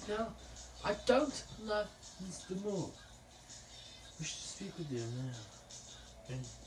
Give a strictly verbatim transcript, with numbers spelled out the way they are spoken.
No, I don't love Mister Moore. Wish to speak with you now. And